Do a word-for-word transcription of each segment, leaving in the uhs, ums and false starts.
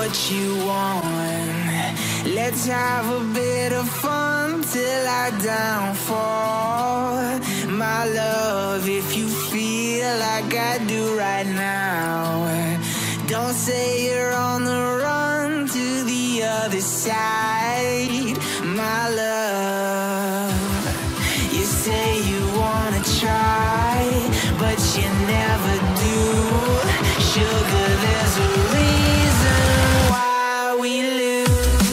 what you want. Let's have a bit of fun till I downfall. My love, if you feel like I do right now, don't say you're on the run to the other side. My love, you say you wanna try, but you never do. Sugar, there's a reason why we lose.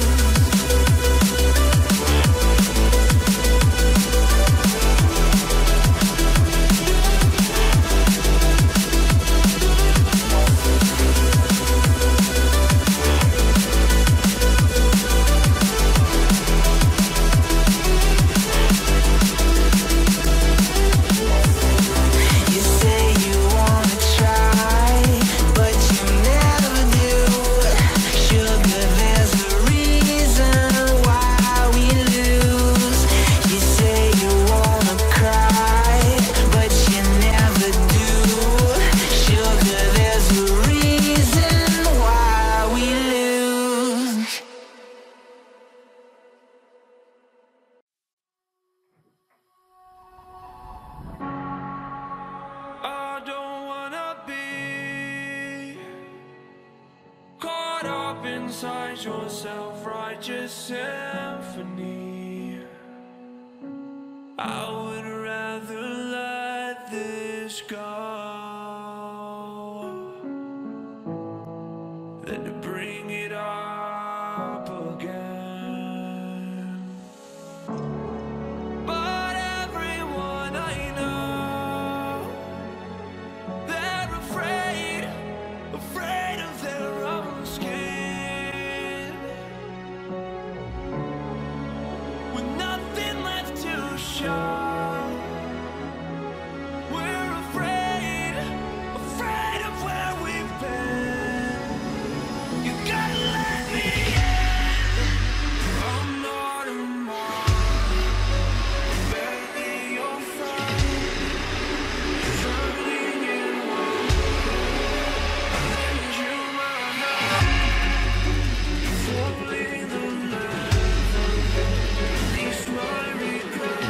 Inside your self-righteous symphony, I would rather let this go than to bring it up again. But everyone I know, they're afraid, afraid of their own skin. We're afraid, afraid of where we've been. You gotta let me in. I'm not a mark, barely your friend. Struggling in one, I lend you my hand. Falling the leather, release my regret.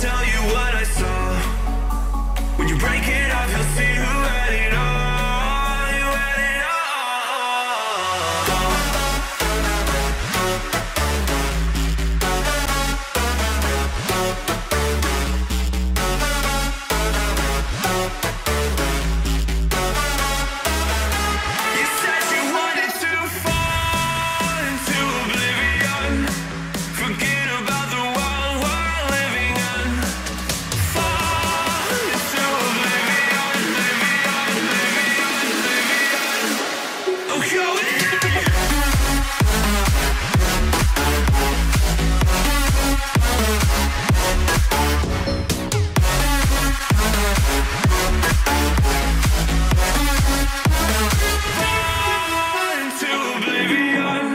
tell you what I saw. When you break it off, you'll see who had it all. You had it all. You said you wanted to fall into oblivion. Forget about the world we're living in. Fall into oblivion, oblivion, oblivion, oblivion. Oh, going in. Fall into oblivion.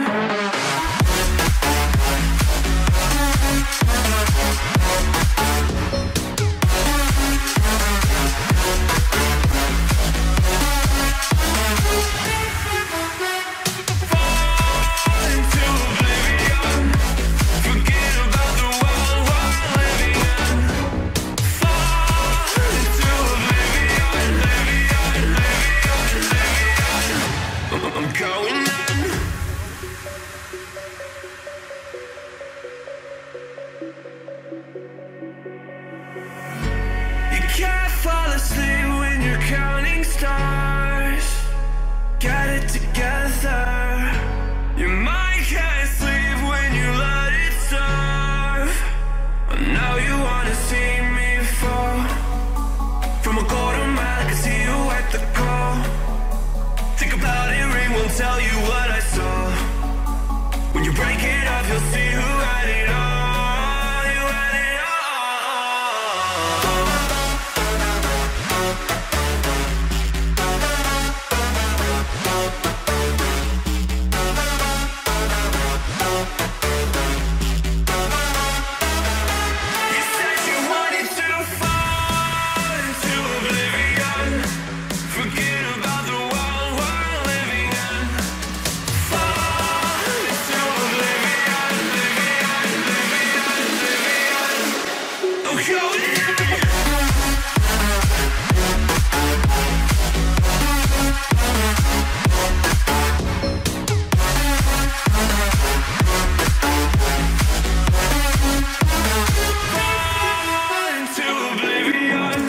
Fall into oblivion. Forget about the world we're living in. Fall into oblivion, oblivion, oblivion, oblivion. I'm going in. You can't fall asleep when you're counting stars. Get it together. Your mind can't sleep when you let it serve. And now you wanna see me fall. From a quarter mile, I can see you at the call. Think about it, ring won't tell you what I saw. When you break it off, you'll see who had it all. You had it all. You said you wanted to fall into oblivion. Forget about the world we're living in. Fall into oblivion, oblivion, oblivion, oblivion. Oh, going in. Fall into oblivion.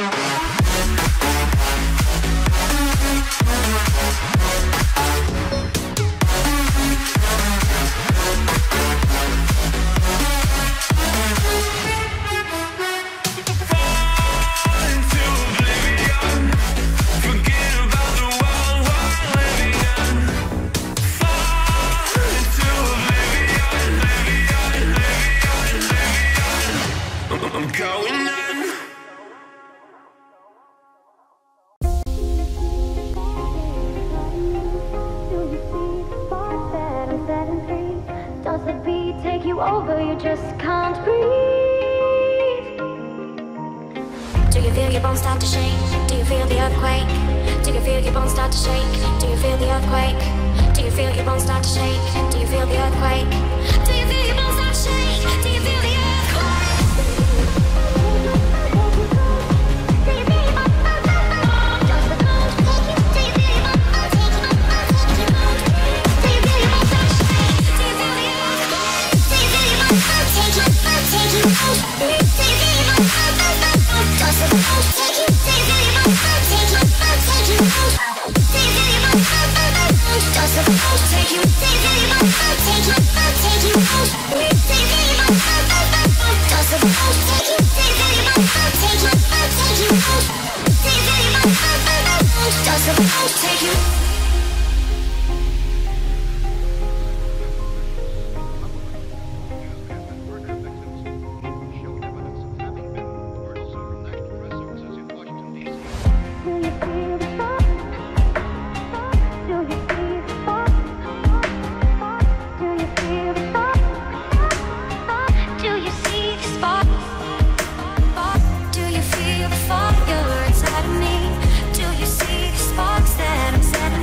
Fall into oblivion. Forget about the world we're living in. Fall into oblivion, oblivion, oblivion, oblivion. I'm going in. Does the beat take you over? You just can't breathe. Do you feel your bones start to shake? Do you feel the earthquake? Do you feel your bones start to shake? Do you feel the earthquake? Do you feel your bones start to shake? Do you feel the earthquake? Do you feel your bones start to shake? Do you feel the Take you fire inside of me? Do you see the sparks that I'm setting?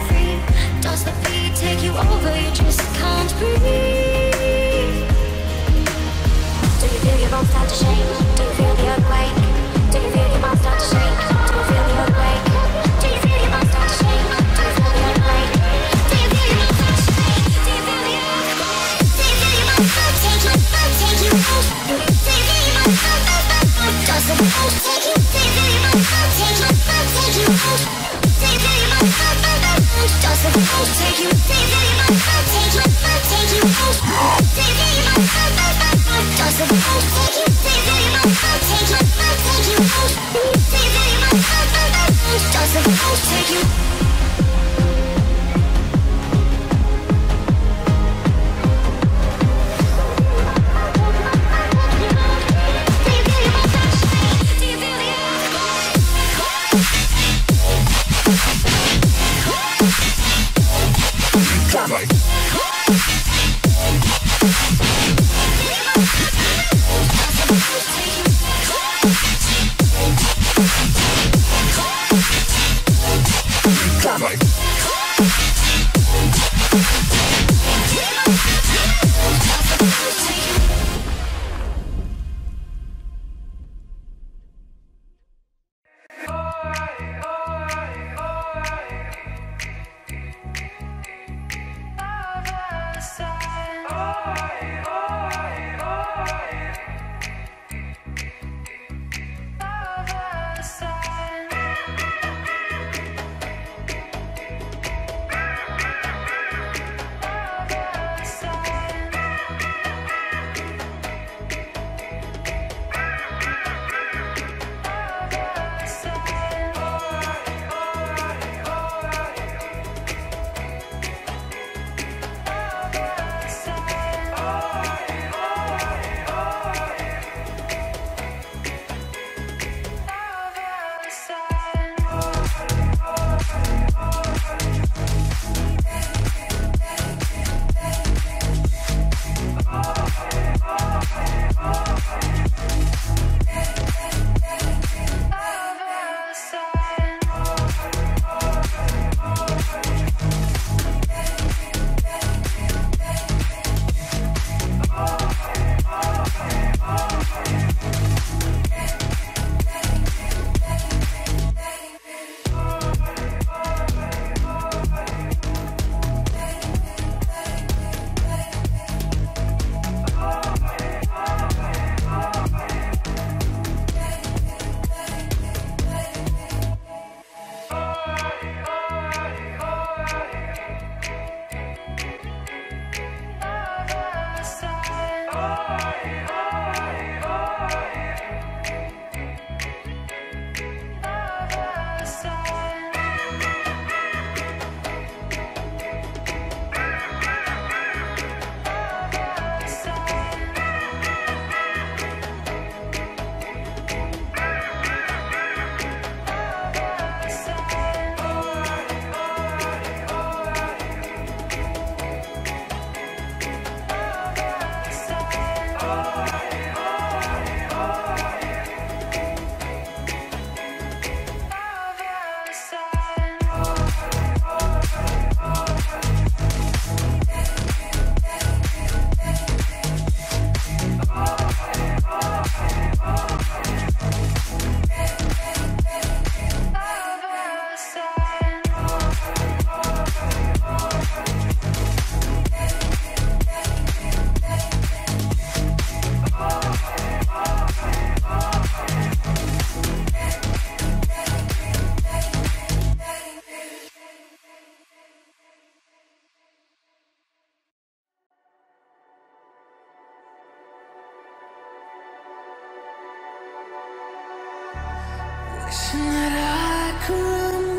Wishing that I could run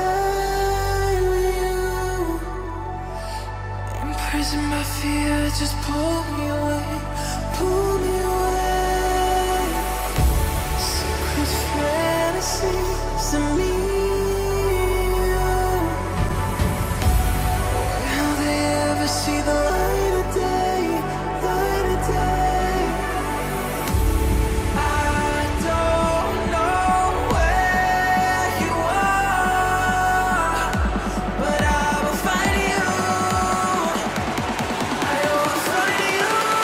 away with you. Imprisoned by fear, just pull me away, pull me away. Secret fantasies of me. Will they ever see the light of day, light of day? You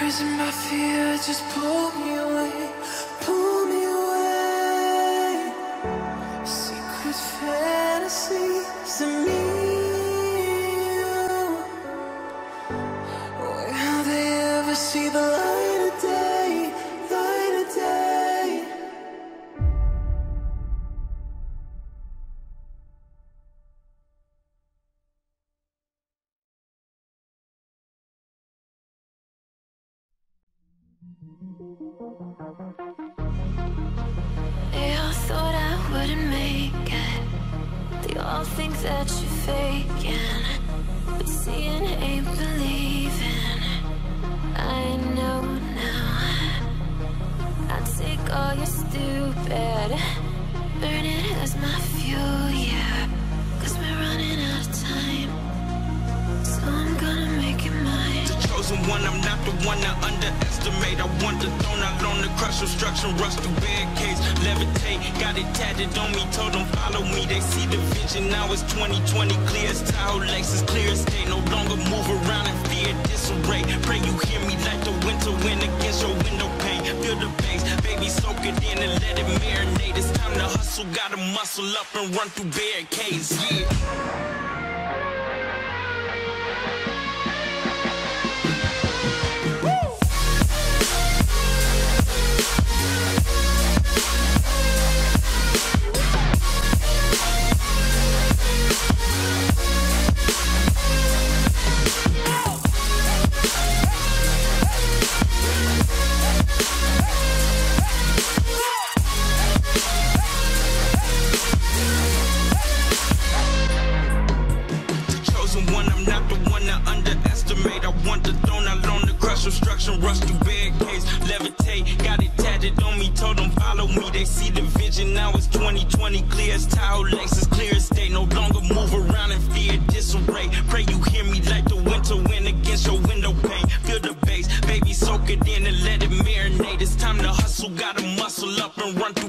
prison, my fear just pull me away, pull me away. Secret fantasies of me. Will they ever see the light of day, light of day? They all thought I wouldn't make it. They all think that you're faking, but seeing ain't believing. I know now. I take all your stupid, burn it as my fuel, yeah. Cause we're running out of time, so I'm gonna make it mine. The chosen one, I'm not the one to underestimate. I want the throne, I loan the crush obstruction, rush through barricades, levitate. Got it tatted on me, told them follow me. They see the vision, now it's twenty twenty, clear as Tahoe Lexus, clear as day. No longer move around in fear, disarray. Pray you hear me like the winter wind against your window pane. Feel the bass, baby, soak it in and let it marinate. It's time to hustle, gotta muscle up and run through barricades, yeah. Obstruction, rush through barricades, levitate. Got it tatted on me, told them follow me. They see the vision, now it's twenty twenty, clear as Tahoe Lexus, clear as day. No longer move around in fear, disarray. Pray you hear me like the winter wind against your window pane. Feel the bass, baby, soak it in and let it marinate. It's time to hustle, gotta muscle up and run through